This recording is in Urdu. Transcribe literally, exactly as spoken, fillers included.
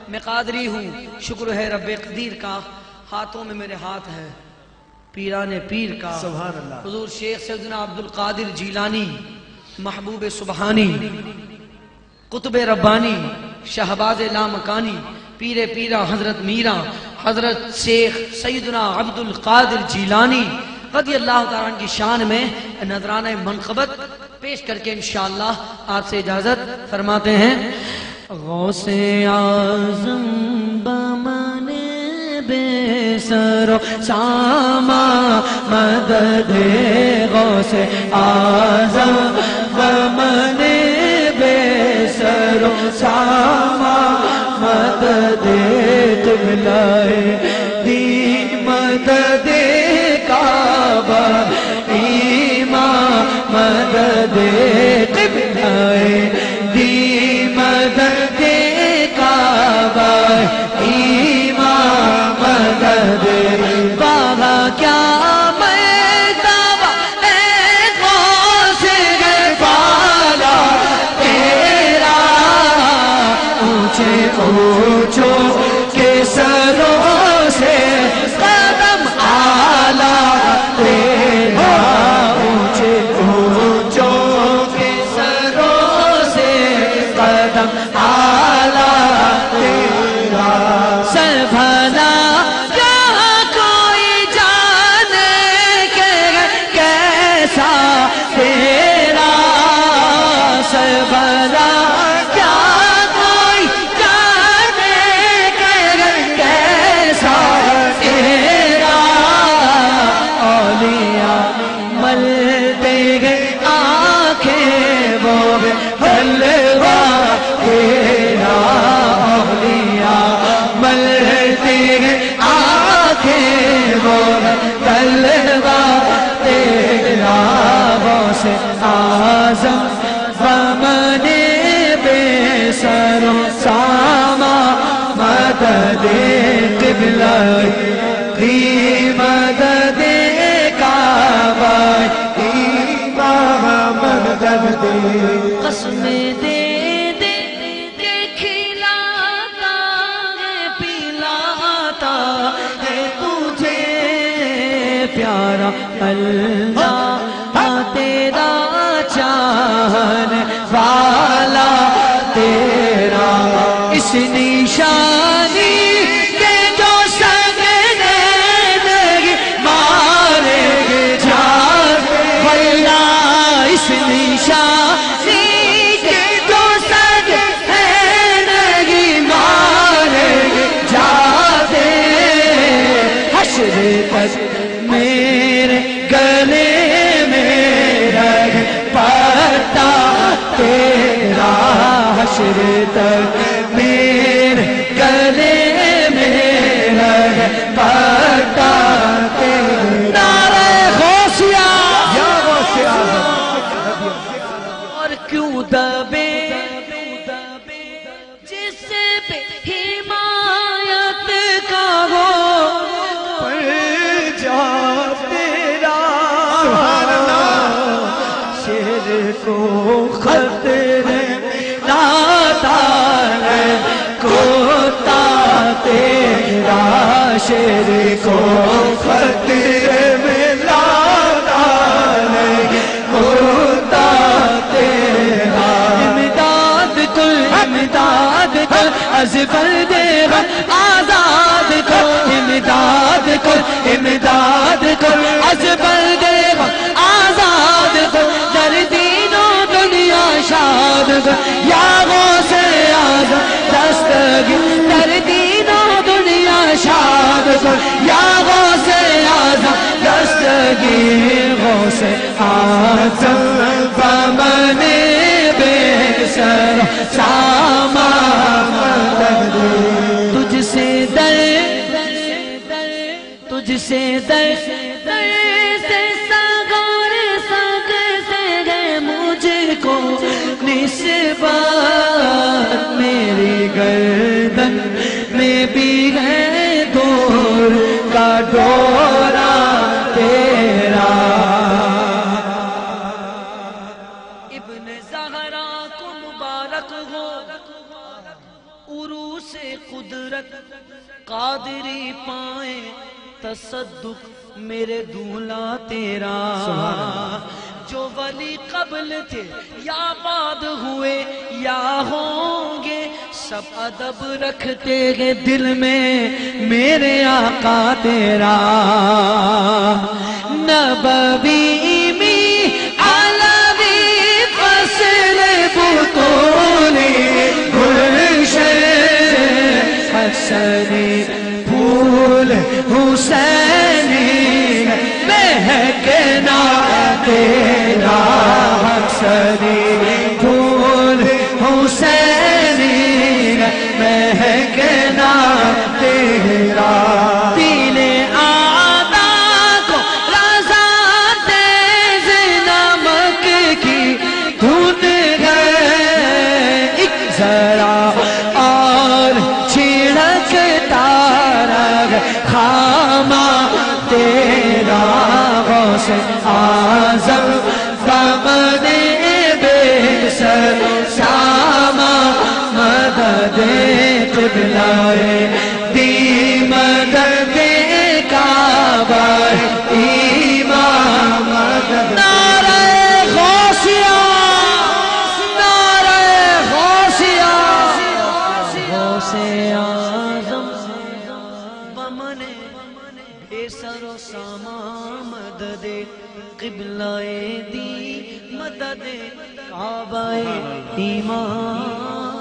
میں قادری ہوں، شکر ہے رب قدیر کا، ہاتھوں میں میرے ہاتھ ہے پیران پیر کا۔ سبحان اللہ۔ حضور شیخ سیدنا عبد القادر جیلانی، محبوب سبحانی، قطب ربانی، شہباز لامکانی، پیر پیرا حضرت میرا، حضرت شیخ سیدنا عبد القادر جیلانی رضی اللہ تعالیٰ عنہ کی شان میں نذرانہ منقبت پیش کر کے انشاءاللہ آپ سے اجازت فرماتے ہیں۔ غوث اعظم بمن بے سر و ساما مدد، غوث اعظم بمن بے سر و ساما مدد، قبلہ دی مدد کعبہ ایمان مدد، قبلہ دی مدد کعبہ ایمان مدد، بابا کیا اونچو کے سروں سے قدم آلہ تیرا، اونچے اونچو کے سروں سے قدم آلہ تیرا، سر بھلا کیا کوئی جانے کہ کیسا تیرا، سر بھلا آزم بمن بے سر و ساما مدد، قبلہ دی مدد کعبہ ایمان مدد، قسم دے دے کے کھلاتا ہے پلاتا ہے تجھے پیارا اللہ تیرا چاہن والا تیرا، اس نشانی کے جو سنگ نہیں مارے جاتے، واللہ اس نشانی کے جو سنگ نہیں مارے جاتے، حشر تک میرے گلے تیرا، حشر تک میرے گلے میں پتا تیرا، نعرہ غوثیہ یا غوث اعظم، اور کیوں دبے جس پہ حمایت کا ہو پر جا تیرا، شیر کو خطرے لاتا ہے کوتا تیرا، شیر کو خطرے میں لاتا ہے کوتا تیرا، امداد کل امداد کل از بردے غم آزاد کل، امداد کل امداد کل از بردے غم آزاد کل، شاد یا غوث اعظم دستگیر در دین و دنیا، شاد یا غوث اعظم دستگیر، غوث اعظم بمن بے سر ساما مدد، تجھ سے در تجھ سے در سے سگار سگ سے مجھ کو نسبت، میری گردن میں بھی ہے دور کا ڈورا تیرا، ابن زہرا کو مبارک ہو عروس سے قدرت قادری پائیں تصدق میرے دولہا تیرا جو ولی قبل تھے یا بعد ہوئے یا ہوں گے سب ادب رکھتے ہیں دل میں میرے آقا تیرا نبوی میں علوی فصل بطولی گلشن حسنی پھول حسینی مہکنا تیرا حسنی پھول حسینی مہکنا تیرا دل آدھا کو رضا تیز نمک کی دھن گئے ایک ذرا اور چھڑکتا رہ خامہ تیرا غوث اعظم دامن بے سر سامہ مدد قبلہ دی مدد کعبہ امام مدد نعرہ غوثیہ نعرہ غوثیہ غوث اعظم بمن بے سر و سامہ مدد قبلہ دی مدد کعبہ ایمان